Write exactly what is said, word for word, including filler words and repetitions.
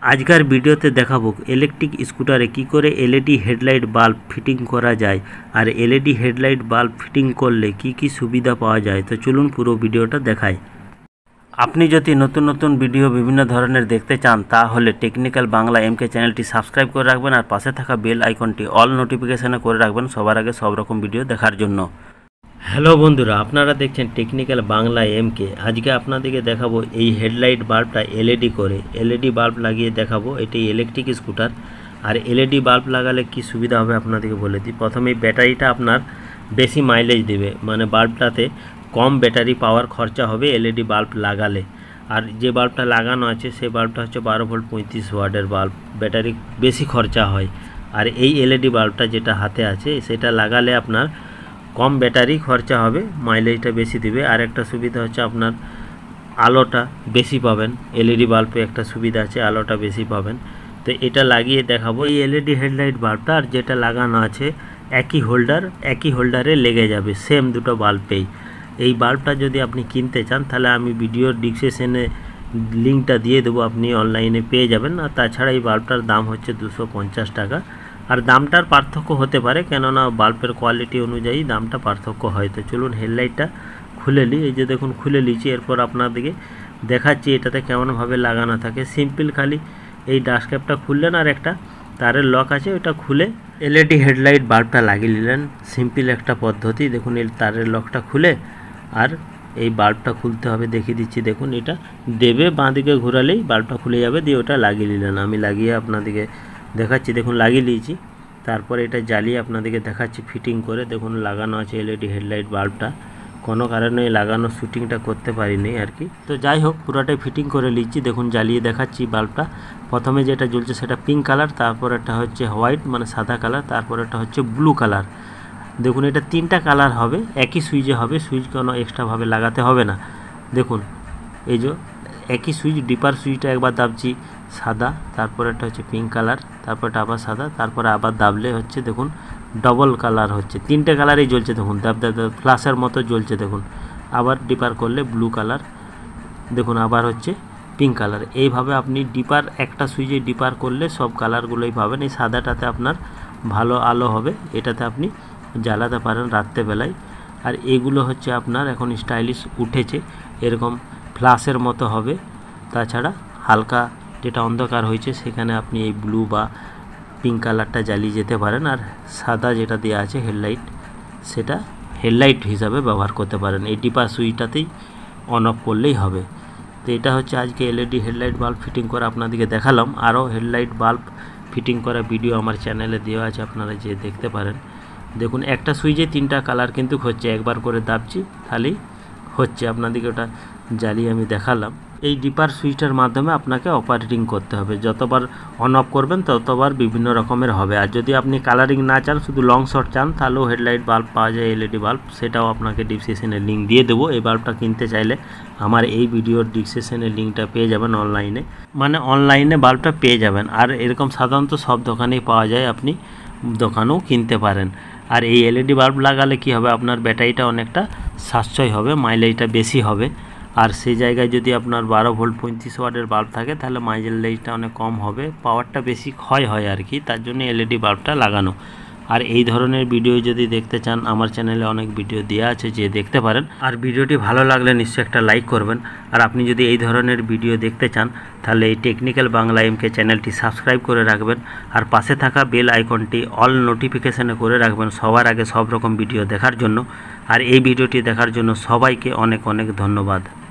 আজকের ভিডিওতে দেখাবো ইলেকট্রিক স্কুটারে কি করে এলইডি হেডলাইট বাল্ব ফিটিং করা যায় আর এলইডি হেডলাইট বাল্ব ফিটিং করলে কি কি সুবিধা পাওয়া যায়। তো চলুন পুরো ভিডিওটা দেখাই। আপনি যদি নতুন নতুন ভিডিও বিভিন্ন ধরনের দেখতে চান তাহলে টেকনিক্যাল বাংলা এমকে চ্যানেলটি সাবস্ক্রাইব করে রাখবেন আর পাশে থাকা বেল আইকনটি অল নোটিফিকেশনে করে রাখবেন সবার আগে সব রকম ভিডিও দেখার জন্য। হ্যালো বন্ধুরা, আপনারা দেখছেন টেকনিক্যাল বাংলা এমকে। আজকে আপনাদেরকে দেখাবো এই হেডলাইট বাল্বটা এলইডি করে এলইডি বাল্ব লাগিয়ে দেখাবো। এটি ইলেকট্রিক স্কুটার আর এলইডি বাল্ব লাগালে কি সুবিধা হবে আপনাদেরকে বলে দিই। প্রথমে ব্যাটারিটা আপনার বেশি মাইলেজ দেবে, মানে বাল্বটাতে কম ব্যাটারি পাওয়ার খরচা হবে এলইডি বাল্ব লাগালে। আর যে বাল্বটা লাগানো আছে সেই বাল্বটা হচ্ছে বারো ভোল্ট পঁয়ত্রিশ ওয়াটের বাল্ব, ব্যাটারি বেশি খরচা হয়। আর এই এলইডি বাল্বটা যেটা হাতে আছে সেটা লাগালে আপনার কম ব্যাটারি খরচা হবে, মাইলেজটা বেশি দিবে। আর একটা সুবিধা হচ্ছে আপনার আলোটা বেশি পাবেন। এলইডি বাল্বে একটা সুবিধা আছে, আলোটা বেশি পাবেন। তো এটা লাগিয়ে দেখাবো। এই এলইডি হেডলাইট বাল্বটা আর যেটা লাগানো আছে একই হোল্ডার একই হোল্ডারে লেগে যাবে, সেম দুটো বাল্বেই। এই বাল্বটা যদি আপনি কিনতে চান তাহলে আমি ভিডিওর ডিসক্রিপশনে লিঙ্কটা দিয়ে দেবো, আপনি অনলাইনে পেয়ে যাবেন। আর তাছাড়া এই বাল্বটার দাম হচ্ছে দুশো পঞ্চাশ টাকা। আর দামটার পার্থক্য হতে পারে, কেননা বাল্বের কোয়ালিটি অনুযায়ী দামটা পার্থক্য হয়। তো চলুন হেডলাইটটা খুলে নিই। এই যে দেখুন খুলে নিয়েছি। এরপর আপনাদেরকে দেখাচ্ছি এটাতে কেমনভাবে লাগানো থাকে। সিম্পল খালি এই ডাস্ট ক্যাপটা খুললেন আর একটা তারের লক আছে ওটা খুলে এলইডি হেডলাইট বাল্বটা লাগিয়ে নিলেন। সিম্পল একটা পদ্ধতি। দেখুন এই তারের লকটা খুলে আর এই বাল্বটা খুলতে হবে, দেখিয়ে দিচ্ছি। দেখুন এটা দেবে বাঁ দিকে ঘোরালেই বাল্বটা খুলে যাবে, দিয়ে ওটা লাগিয়ে নিলেন। আমি লাগিয়ে আপনাদেরকে দেখাচ্ছি। দেখুন লাগিয়ে নিয়েছি। তারপরে এটা জ্বালিয়ে আপনাদেরকে দেখাচ্ছি ফিটিং করে। দেখুন লাগানো আছে এলইডি হেডলাইট বাল্বটা, কোনো কারণে লাগানো শুটিংটা করতে পারিনি আর কি। তো যাই হোক পুরোটাই ফিটিং করে নিচ্ছি। দেখুন জ্বালিয়ে দেখাচ্ছি বাল্বটা। প্রথমে যেটা জ্বলছে সেটা পিঙ্ক কালার, তারপর একটা হচ্ছে হোয়াইট মানে সাদা কালার, তারপর একটা হচ্ছে ব্লু কালার। দেখুন এটা তিনটা কালার হবে, একই সুইচে হবে, সুইচ কোনো এক্সট্রাভাবে লাগাতে হবে না। দেখুন এই যে একই সুইচ, ডিপার সুইচটা একবার দাবছি সাদা, তারপর একটা হচ্ছে পিঙ্ক কালার, তারপরটা আবার সাদা, তারপরে আবার দাবলে হচ্ছে দেখুন ডবল কালার হচ্ছে। তিনটে কালারেই জ্বলছে, দেখুন দাব দাব দাব ফ্ল্যাশের মতো জ্বলছে। দেখুন আবার ডিপার করলে ব্লু কালার, দেখুন আবার হচ্ছে পিঙ্ক কালার। এইভাবে আপনি ডিপার একটা সুইচে ডিপার করলে সব কালারগুলোই পাবেন। এই সাদাটাতে আপনার ভালো আলো হবে, এটাতে আপনি জ্বালাতে পারেন রাত্রেবেলায়। আর এগুলো হচ্ছে আপনার এখন স্টাইলিশ উঠেছে, এরকম ফ্ল্যাশের মতো হবে। তাছাড়া হালকা যেটা অন্ধকার হয়েছে সেখানে আপনি এই ব্লু বা পিঙ্ক কালারটা জ্বালিয়ে যেতে পারেন। আর সাদা যেটা দেওয়া আছে হেডলাইট, সেটা হেডলাইট হিসাবে ব্যবহার করতে পারেন। এই ডিপার সুইচটাতেই অন অফ করলেই হবে। তো এটা হচ্ছে আজকে এলইডি হেডলাইট বাল্ব ফিটিং করে আপনাদেরকে দেখালাম। আরও হেডলাইট বাল্ব ফিটিং করা ভিডিও আমার চ্যানেলে দেওয়া আছে, আপনারা যে দেখতে পারেন। দেখুন একটা সুইচে তিনটা কালার কিন্তু হচ্ছে, একবার করে দাবছি খালি হচ্ছে। আপনাদেরকে ওটা জ্বালিয়ে আমি দেখালাম। এই ডিপার সুইচটার মাধ্যমে আপনাকে অপারেটিং করতে হবে, যতবার অন অফ করবেন ততবার বিভিন্ন রকমের হবে। আর যদি আপনি কালারিং না চান, শুধু লং শর্ট চান, তাহলেও হেডলাইট বাল্ব পাওয়া যায় এলইডি বাল্ব, সেটাও আপনাকে ডিসক্রিপশনে লিঙ্ক দিয়ে দেবো। এই বাল্বটা কিনতে চাইলে আমার এই ভিডিওর ডিসক্রিপশনে লিঙ্কটা পেয়ে যাবেন অনলাইনে, মানে অনলাইনে বাল্বটা পেয়ে যাবেন। আর এরকম সাধারণত সব দোকানেই পাওয়া যায়, আপনি দোকানেও কিনতে পারেন। আর এই এলইডি বাল্ব লাগালে কি হবে, আপনার ব্যাটারিটা অনেকটা সাশ্রয় হবে, মাইলেজটা বেশি হবে। আর সেই জায়গায় যদি আপনার বারো ভোল্ট পঁয়ত্রিশ ওয়াটের বাল্ব থাকে তাহলে মাইলেজটা অনেক কম হবে, পাওয়ারটা বেশি ক্ষয় হয় আর কি। তার জন্য এলইডি বাল্বটা লাগানো। আর এই ধরনের ভিডিও যদি দেখতে চান আমার চ্যানেলে অনেক ভিডিও দেওয়া আছে, যে দেখতে পারেন। আর ভিডিওটি ভালো লাগলে নিশ্চয়ই একটা লাইক করবেন। আর আপনি যদি এই ধরনের ভিডিও দেখতে চান তাহলে এই টেকনিক্যাল বাংলা এমকে চ্যানেলটি সাবস্ক্রাইব করে রাখবেন আর পাশে থাকা বেল আইকনটি অল নোটিফিকেশনে করে রাখবেন সবার আগে সব রকম ভিডিও দেখার জন্য। আর এই ভিডিওটি দেখার জন্য সবাইকে অনেক অনেক ধন্যবাদ।